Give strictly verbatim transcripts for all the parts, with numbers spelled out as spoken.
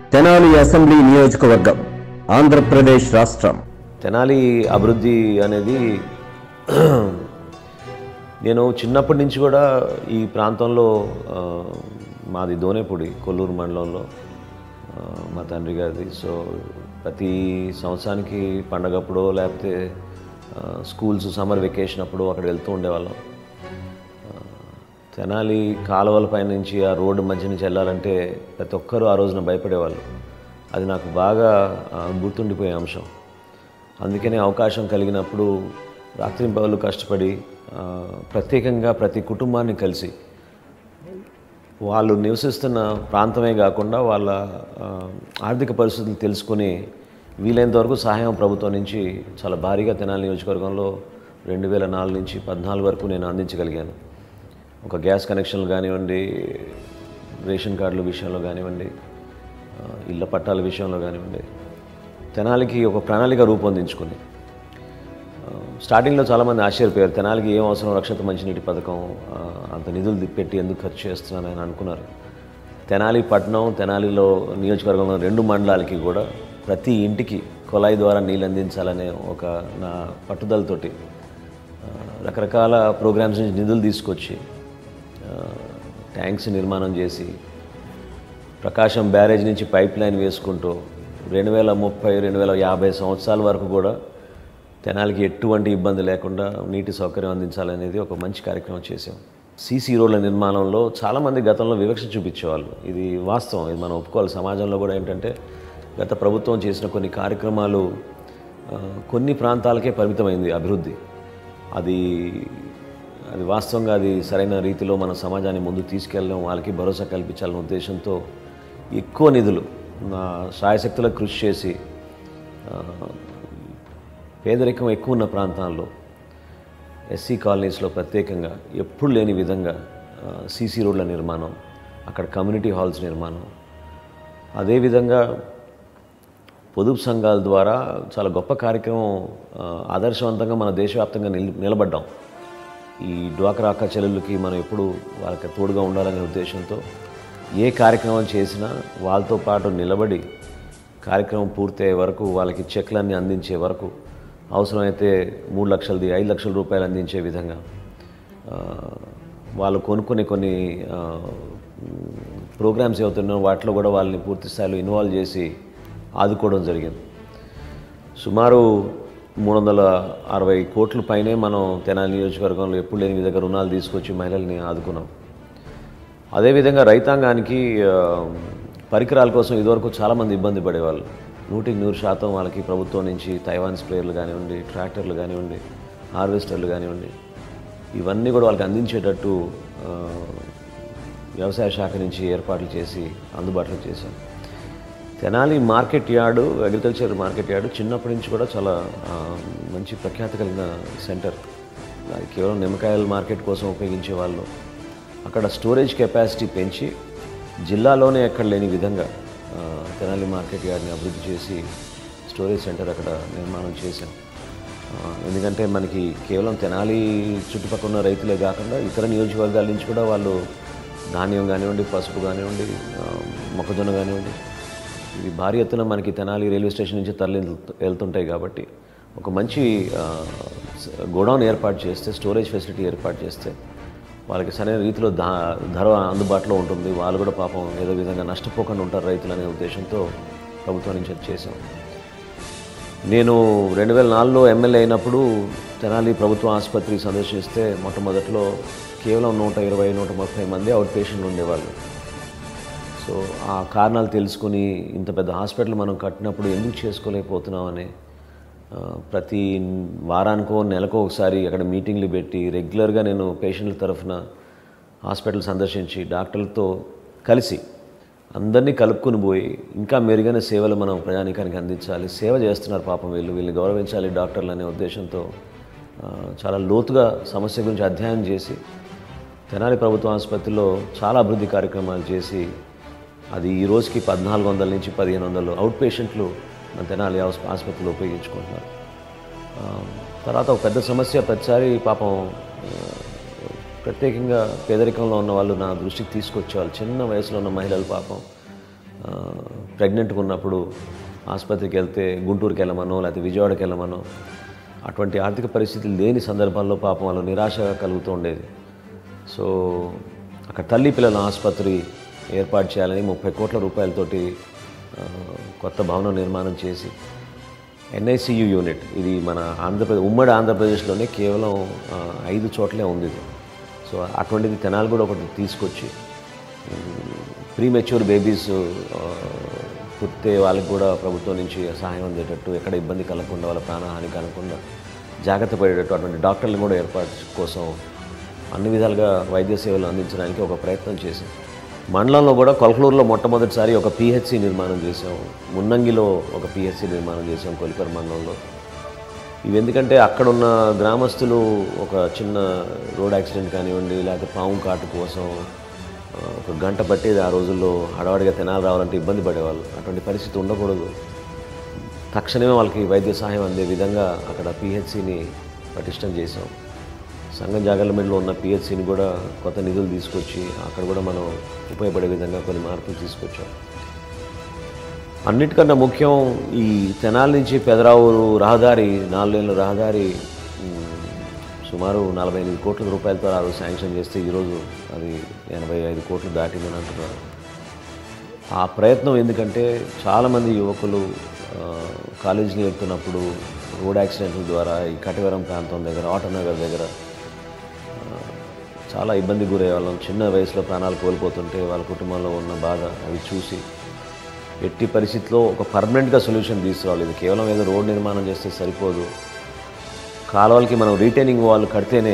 Tenali assembly నియోజకవర్గం ఆంధ్రప్రదేశ్ రాష్ట్రం. తెనాలి అభివృద్ధి అనేది నేను చిన్నప్పటి నుంచి కూడా ఈ ప్రాంతంలో మాది దోనేపూడి కొల్లూరు మండలంలో మా తండ్రి గారిది. సో ప్రతి సంవత్సరానికి పండగప్పుడు లేకపోతే స్కూల్స్ సమ్మర్ వెకేషన్ అప్పుడు అక్కడ వెళ్తూ ఉండేవాళ్ళం. తెనాలి కాలువల పై నుంచి ఆ రోడ్డు మధ్య నుంచి వెళ్ళాలంటే ప్రతి ఒక్కరూ ఆ రోజున భయపడేవాళ్ళు. అది నాకు బాగా గుర్తుండిపోయే అంశం. అందుకనే అవకాశం కలిగినప్పుడు రాత్రింపగళ్ళు కష్టపడి ప్రత్యేకంగా ప్రతి కుటుంబాన్ని కలిసి వాళ్ళు నివసిస్తున్న ప్రాంతమే కాకుండా వాళ్ళ ఆర్థిక పరిస్థితులు తెలుసుకొని వీలైనంత వరకు సహాయం ప్రభుత్వం నుంచి చాలా భారీగా తెనాలి నియోజకవర్గంలో రెండు వేల నాలుగు నుంచి పద్నాలుగు వరకు నేను అందించగలిగాను. ఒక గ్యాస్ కనెక్షన్లు కానివ్వండి, రేషన్ కార్డుల విషయంలో కానివ్వండి, ఇళ్ల పట్టాల విషయంలో కానివ్వండి, తెనాలికి ఒక ప్రణాళిక రూపొందించుకుని స్టార్టింగ్లో చాలామంది ఆశ్చర్యపోయారు. తెనాలికి ఏం అవసరం, రక్షిత మంచినీటి పథకం అంత నిధులు పెట్టి ఎందుకు ఖర్చు చేస్తున్నానని అనుకున్నారు. తెనాలి పట్టణం, తెనాలిలో నియోజకవర్గంలో రెండు మండలాలకి కూడా ప్రతి ఇంటికి కుళాయి ద్వారా నీళ్ళు అందించాలనే ఒక నా పట్టుదలతోటి రకరకాల ప్రోగ్రామ్స్ నుంచి నిధులు తీసుకొచ్చి ట్యాంక్స్ నిర్మాణం చేసి ప్రకాశం బ్యారేజ్ నుంచి పైప్ లైన్ వేసుకుంటూ రెండు వేల ముప్పై రెండు వేల యాభై సంవత్సరాల వరకు కూడా తెనాలికి ఎటువంటి ఇబ్బంది లేకుండా నీటి సౌకర్యం అందించాలనేది ఒక మంచి కార్యక్రమం చేసాం. సీసీ రోడ్ల నిర్మాణంలో చాలామంది గతంలో వివక్ష చూపించేవాళ్ళు. ఇది వాస్తవం, ఇది మనం ఒప్పుకోవాలి. సమాజంలో కూడా ఏంటంటే గత ప్రభుత్వం చేసిన కొన్ని కార్యక్రమాలు కొన్ని ప్రాంతాలకే పరిమితమైంది అభివృద్ధి. అది అది వాస్తవంగా అది సరైన రీతిలో మన సమాజాన్ని ముందుకు తీసుకెళ్ళడం, వాళ్ళకి భరోసా కల్పించాలనే ఉద్దేశంతో ఎక్కువ నిధులు నా శాయశక్తులకు కృషి చేసి పేదరికం ఎక్కువ ఉన్న ప్రాంతాల్లో ఎస్సీ కాలనీస్లో ప్రత్యేకంగా ఎప్పుడు లేని విధంగా సీసీ రోడ్ల నిర్మాణం, అక్కడ కమ్యూనిటీ హాల్స్ నిర్మాణం, అదేవిధంగా పొదుపు సంఘాల ద్వారా చాలా గొప్ప కార్యక్రమం ఆదర్శవంతంగా మన దేశవ్యాప్తంగా నిల్ నిలబడ్డాం. ఈ డ్వాక్రా అక్క చెల్లెళ్ళకి మనం ఎప్పుడు వాళ్ళకి తోడుగా ఉండాలనే ఉద్దేశంతో ఏ కార్యక్రమం చేసినా వాళ్ళతో పాటు నిలబడి కార్యక్రమం పూర్తయ్యే వరకు వాళ్ళకి చెక్లన్నీ అందించే వరకు, అవసరమైతే మూడు లక్షలది ఐదు లక్షల రూపాయలు అందించే విధంగా వాళ్ళు కొనుక్కునే కొన్ని ప్రోగ్రామ్స్ ఏవవుతున్నాయో వాటిలో కూడా వాళ్ళని పూర్తి స్థాయిలో ఇన్వాల్వ్ చేసి ఆదుకోవడం జరిగింది. సుమారు మూడు వందల అరవై కోట్ల పైనే మనం తెనాలి నియోజకవర్గంలో ఎప్పుడు లేని విధంగా రుణాలు తీసుకొచ్చి మహిళల్ని ఆదుకున్నాం. అదేవిధంగా రైతాంగానికి పరికరాల కోసం ఇదివరకు చాలామంది ఇబ్బంది పడేవాళ్ళు. నూటికి నూరు శాతం వాళ్ళకి ప్రభుత్వం నుంచి తైవాన్ స్ప్రేయర్లు కానివ్వండి, ట్రాక్టర్లు కానివ్వండి, హార్వెస్టర్లు కానివ్వండి, ఇవన్నీ కూడా వాళ్ళకి అందించేటట్టు వ్యవసాయ శాఖ నుంచి ఏర్పాట్లు చేసి అందుబాటులో చేశాం. Tenali market yard, agriculture market yard చిన్నప్పటి నుంచి కూడా చాలా మంచి ప్రఖ్యాతి కలిగిన సెంటర్. అది కేవలం నిమ్మకాయల మార్కెట్ కోసం ఉపయోగించే వాళ్ళు. అక్కడ స్టోరేజ్ కెపాసిటీ పెంచి జిల్లాలోనే ఎక్కడ లేని విధంగా తెనాలి మార్కెట్ యార్డ్ని అభివృద్ధి చేసి స్టోరేజ్ సెంటర్ అక్కడ నిర్మాణం చేశాం. ఎందుకంటే మనకి కేవలం తెనాలి చుట్టుపక్కల ఉన్న రైతులే కాకుండా ఇతర నియోజకవర్గాల నుంచి కూడా వాళ్ళు ధాన్యం కానివ్వండి, పసుపు కానివ్వండి, మొక్కజొన్న కానివ్వండి, ఇవి భారీ ఎత్తున మనకి తెనాలి రైల్వే స్టేషన్ నుంచి తరలి వెళ్తుంటాయి. కాబట్టి ఒక మంచి గోడౌన్ ఏర్పాటు చేస్తే, స్టోరేజ్ ఫెసిలిటీ ఏర్పాటు చేస్తే వాళ్ళకి సరైన రీతిలో ధా ధర అందుబాటులో ఉంటుంది. వాళ్ళు కూడా పాపం ఏదో విధంగా నష్టపోకుండా ఉంటారు రైతులు అనే ఉద్దేశంతో ప్రభుత్వం నుంచి అది చేశాం. నేను రెండు వేల నాలుగులో ఎమ్మెల్యే అయినప్పుడు తెనాలి ప్రభుత్వ ఆసుపత్రి సందర్శిస్తే మొట్టమొదట్లో కేవలం నూట ఇరవై నూట ముప్పై మంది అవుట్ పేషెంట్లు ఉండేవాళ్ళు. సో ఆ కారణాలు తెలుసుకుని ఇంత పెద్ద హాస్పిటల్ మనం కట్టినప్పుడు ఎందుకు చేసుకోలేకపోతున్నామని ప్రతి వారానికో నెలకో ఒకసారి అక్కడ మీటింగ్లు పెట్టి రెగ్యులర్గా నేను పేషెంట్ల తరఫున హాస్పిటల్ సందర్శించి డాక్టర్లతో కలిసి అందరినీ కలుపుకుని పోయి ఇంకా మెరుగైన సేవలు మనం ప్రజానీకానికి అందించాలి, సేవ చేస్తున్నారు పాపం వీళ్ళు, వీళ్ళని గౌరవించాలి డాక్టర్లు అనే ఉద్దేశంతో చాలా లోతుగా సమస్య గురించి అధ్యయనం చేసి తెనాలి ప్రభుత్వ ఆసుపత్రిలో చాలా అభివృద్ధి కార్యక్రమాలు చేసి అది ఈ రోజుకి పద్నాలుగు వందల నుంచి పదిహేను వందలు అవుట్ పేషెంట్లు మన తెనాలి ఆసుపత్రిలో ఉపయోగించుకుంటున్నారు. తర్వాత ఒక పెద్ద సమస్య ప్రతిసారి పాపం ప్రత్యేకంగా పేదరికంలో ఉన్న వాళ్ళు నా దృష్టికి తీసుకొచ్చేవాళ్ళు. చిన్న వయసులో ఉన్న మహిళలు పాపం ప్రెగ్నెంట్గా ఉన్నప్పుడు ఆసుపత్రికి వెళ్తే గుంటూరుకి వెళ్ళమనో లేకపోతే విజయవాడకి వెళ్ళమనో అటువంటి ఆర్థిక పరిస్థితులు లేని సందర్భాల్లో పాపం వాళ్ళు నిరాశ కలుగుతూ ఉండేది. సో అక్కడ తల్లి పిల్లల ఆసుపత్రి ఏర్పాటు చేయాలని ముప్పై కోట్ల రూపాయలతోటి కొత్త భవనం నిర్మాణం చేసి ఎన్ఐసియు యూనిట్, ఇది మన ఆంధ్రప్రదేశ్ ఉమ్మడి ఆంధ్రప్రదేశ్లోనే కేవలం ఐదు చోట్లే ఉంది. సో అటువంటిది తెనాలి కూడా ఒకటి తీసుకొచ్చి ప్రీమెచ్యూర్ బేబీస్ పుట్టే వాళ్ళకి కూడా ప్రభుత్వం నుంచి సహాయం అందేటట్టు, ఎక్కడ ఇబ్బంది కలగకుండా, వాళ్ళ ప్రాణహాని కలగకుండా జాగ్రత్త పడేటట్టు అటువంటి డాక్టర్లను కూడా ఏర్పాటు కోసం అన్ని విధాలుగా వైద్య సేవలు అందించడానికి ఒక ప్రయత్నం చేశాం. మండలంలో కూడా కొలకలూరులో మొట్టమొదటిసారి ఒక పిహెచ్సి నిర్మాణం చేసాం, మున్నంగిలో ఒక పిహెచ్సి నిర్మాణం చేసాం కొలిపర్ మండలంలో. ఇవి ఎందుకంటే అక్కడున్న గ్రామస్తులు ఒక చిన్న రోడ్ యాక్సిడెంట్ కానివ్వండి లేకపోతే పాము కాటు కోసం ఒక గంట పట్టేది. ఆ రోజుల్లో హడావడిగా తెనాలి రావాలంటే ఇబ్బంది పడేవాళ్ళు. అటువంటి పరిస్థితి ఉండకూడదు, తక్షణమే వాళ్ళకి వైద్య సహాయం అందే విధంగా అక్కడ పిహెచ్సిని పటిష్టం చేసాం. సంగం జాగర్లమెంట్లో ఉన్న పిహెచ్సిని కూడా కొత్త నిధులు తీసుకొచ్చి అక్కడ కూడా మనం ఉపయోగపడే విధంగా కొన్ని మార్పులు తీసుకొచ్చాం. అన్నిటికన్నా ముఖ్యం ఈ తెనాలి నుంచి పెదరావూరు రహదారి, నాలుగేళ్ళ రహదారి సుమారు నలభై ఎనిమిది కోట్ల రూపాయలతో ఆ రోజు శాంక్షన్ చేస్తే ఈరోజు అది ఎనభై ఐదు కోట్లు దాటిందని అంటున్నారు. ఆ ప్రయత్నం ఎందుకంటే చాలామంది యువకులు కాలేజీలో వెళ్తున్నప్పుడు రోడ్ యాక్సిడెంట్ల ద్వారా ఈ కటివరం ప్రాంతం దగ్గర, ఆటోనగర్ దగ్గర చాలా ఇబ్బంది గురయ్యే వాళ్ళం. చిన్న వయసులో ప్రాణాలు కోల్పోతుంటే వాళ్ళ కుటుంబంలో ఉన్న బాధ అవి చూసి ఎట్టి పరిస్థితిలో ఒక పర్మనెంట్గా సొల్యూషన్ తీసుకురావాలి. ఇది కేవలం ఏదో రోడ్ నిర్మాణం చేస్తే సరిపోదు. కాలువలకి మనం రీటైనింగ్ వాల్ కడితేనే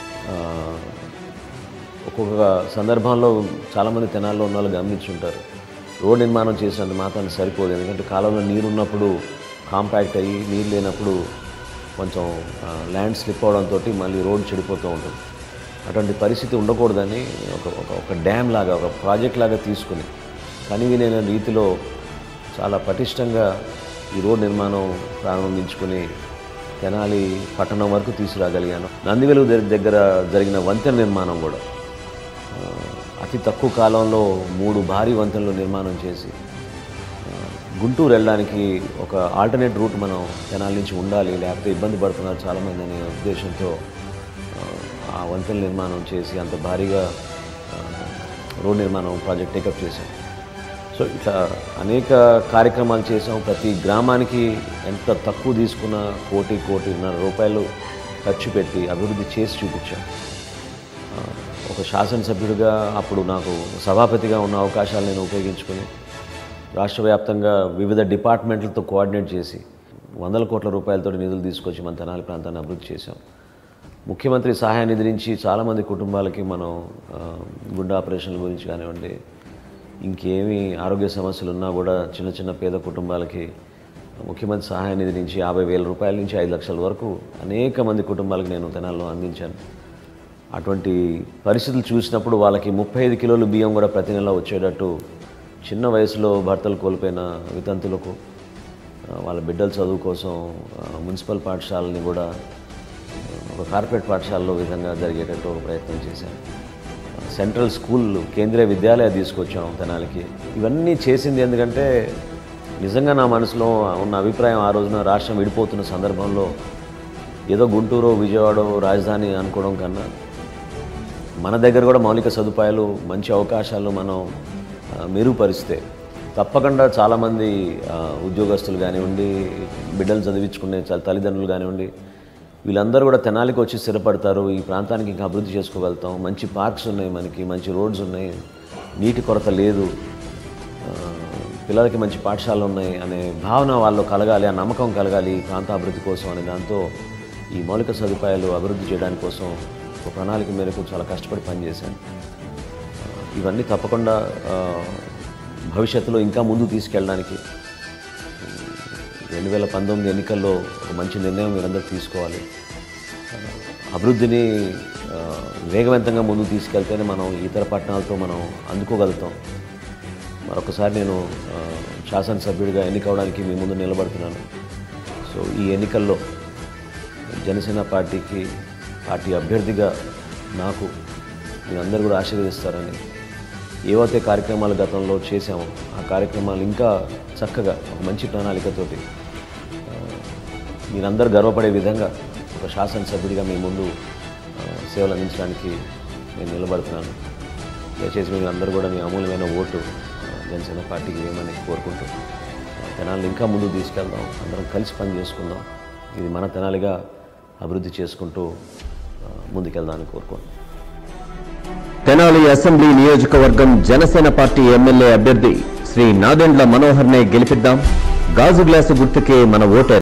ఒక్కొక్క సందర్భంలో చాలామంది తెనాల్లో ఉన్న వాళ్ళు గమనించుంటారు, రోడ్ నిర్మాణం చేసినంత మాత్రం సరిపోదు. ఎందుకంటే కాలువలో నీరు ఉన్నప్పుడు కాంపాక్ట్ అయ్యి, నీరు లేనప్పుడు కొంచెం ల్యాండ్ స్లిప్ అవడంతో మళ్ళీ రోడ్ చెడిపోతూ ఉంటుంది. అటువంటి పరిస్థితి ఉండకూడదని ఒక ఒక డ్యామ్ లాగా, ఒక ప్రాజెక్ట్ లాగా తీసుకుని కనివినైన రీతిలో చాలా పటిష్టంగా ఈ రోడ్ నిర్మాణం ప్రారంభించుకుని తెనాలి పట్టణం వరకు తీసుకురాగలిగాను. నందివెలుగు దగ్గర జరిగిన వంతెన నిర్మాణం కూడా అతి తక్కువ కాలంలో మూడు భారీ వంతెనలు నిర్మాణం చేసి గుంటూరు వెళ్ళడానికి ఒక ఆల్టర్నేట్ రూట్ మనం తెనాలి నుంచి ఉండాలి, లేకపోతే ఇబ్బంది పడుతున్నారు చాలామంది అనే ఉద్దేశంతో ఆ వంతెన నిర్మాణం చేసి అంత భారీగా రోడ్ నిర్మాణం ప్రాజెక్ట్ టేకప్ చేశాం. సో ఇట్లా అనేక కార్యక్రమాలు చేసాం. ప్రతి గ్రామానికి ఎంత తక్కువ తీసుకున్న కోటి కోటిన్నర రూపాయలు ఖర్చు పెట్టి అభివృద్ధి చేసి చూపించాం. ఒక శాసనసభ్యుడిగా అప్పుడు నాకు సభాపతిగా ఉన్న అవకాశాలు నేను ఉపయోగించుకొని రాష్ట్ర వ్యాప్తంగా వివిధ డిపార్ట్మెంట్లతో కోఆర్డినేట్ చేసి వందల కోట్ల రూపాయలతో నిధులు తీసుకొచ్చి మన తెనాలి ప్రాంతాన్ని అభివృద్ధి చేశాం. ముఖ్యమంత్రి సహాయ నిధి నుంచి చాలామంది కుటుంబాలకి మనం గుండె ఆపరేషన్ల గురించి కానివ్వండి, ఇంకేమీ ఆరోగ్య సమస్యలు ఉన్నా కూడా చిన్న చిన్న పేద కుటుంబాలకి ముఖ్యమంత్రి సహాయ నిధి నుంచి యాభై వేల రూపాయల నుంచి ఐదు లక్షల వరకు అనేక మంది కుటుంబాలకు నేను తెనాల్లో అందించాను. అటువంటి పరిస్థితులు చూసినప్పుడు వాళ్ళకి ముప్పై ఐదు కిలోలు బియ్యం కూడా ప్రతి నెల వచ్చేటట్టు, చిన్న వయసులో భర్తలు కోల్పోయిన వితంతులకు వాళ్ళ బిడ్డల చదువు కోసం మున్సిపల్ పాఠశాలని కూడా ఒక కార్పొరేట్ పాఠశాలలో విధంగా జరిగేటట్టు ఒక ప్రయత్నం చేశాను. సెంట్రల్ స్కూల్, కేంద్రీయ విద్యాలయ తీసుకొచ్చాం తెనాలికి. ఇవన్నీ చేసింది ఎందుకంటే నిజంగా నా మనసులో ఉన్న అభిప్రాయం ఆ రోజున రాష్ట్రం విడిపోతున్న సందర్భంలో ఏదో గుంటూరు, విజయవాడ రాజధాని అనుకోవడం కన్నా మన దగ్గర కూడా మౌలిక సదుపాయాలు, మంచి అవకాశాలు మనం మెరుగుపరిస్తే తప్పకుండా చాలామంది ఉద్యోగస్తులు కానివ్వండి, బిడ్డలు చదివించుకునే తల్లిదండ్రులు కానివ్వండి, వీళ్ళందరూ కూడా తెనాలికి వచ్చి స్థిరపడతారు. ఈ ప్రాంతానికి ఇంకా అభివృద్ధి చేసుకోగలుగుతాం. మంచి పార్క్స్ ఉన్నాయి, మనకి మంచి రోడ్స్ ఉన్నాయి, నీటి కొరత లేదు, పిల్లలకి మంచి పాఠశాలలు ఉన్నాయి అనే భావన వాళ్ళు కలగాలి, ఆ నమ్మకం కలగాలి ప్రాంత అభివృద్ధి కోసం అనే దాంతో ఈ మౌలిక సదుపాయాలు అభివృద్ధి చేయడానికి కోసం ఒక ప్రణాళిక మేరకు చాలా కష్టపడి పనిచేశాను. ఇవన్నీ తప్పకుండా భవిష్యత్తులో ఇంకా ముందు తీసుకెళ్ళడానికి రెండు వేల పంతొమ్మిది ఎన్నికల్లో ఒక మంచి నిర్ణయం మీరందరూ తీసుకోవాలి. అభివృద్ధిని వేగవంతంగా ముందుకు తీసుకెళ్తేనే మనం ఇతర పట్టణాలతో మనం అందుకోగలుగుతాం. మరొకసారి నేను శాసనసభ్యుడిగా ఎన్నికవడానికి మీ ముందు నిలబడుతున్నాను. సో ఈ ఎన్నికల్లో జనసేన పార్టీకి, పార్టీ అభ్యర్థిగా నాకు మీరందరూ కూడా ఆశీర్వదిస్తారని ఏవైతే కార్యక్రమాలు గతంలో చేశామో ఆ కార్యక్రమాలు ఇంకా చక్కగా ఒక మంచి ప్రణాళికతోటి మీరందరూ గర్వపడే విధంగా ఒక శాసనసభ్యుడిగా మీ ముందు సేవలు అందించడానికి నేను నిలబడుతున్నాను. దయచేసి మీరు అందరూ కూడా మీ అమూల్యమైన ఓటు జనసేన పార్టీకి వేయమని కోరుకుంటూ తెనాలిని ఇంకా ముందుకు తీసుకెళ్దాం, అందరం కలిసి పని చేసుకుందాం, ఇది మన తెనాలిగా అభివృద్ధి చేసుకుంటూ ముందుకెళ్దామని కోరుకుంటున్నాను. తెనాలి అసెంబ్లీ నియోజకవర్గం జనసేన పార్టీ ఎమ్మెల్యే అభ్యర్థి శ్రీ నాదెండ్ల మనోహర్నే గెలిపిద్దాం. గాజు గ్లాసు గుర్తుకే మన ఓటర్.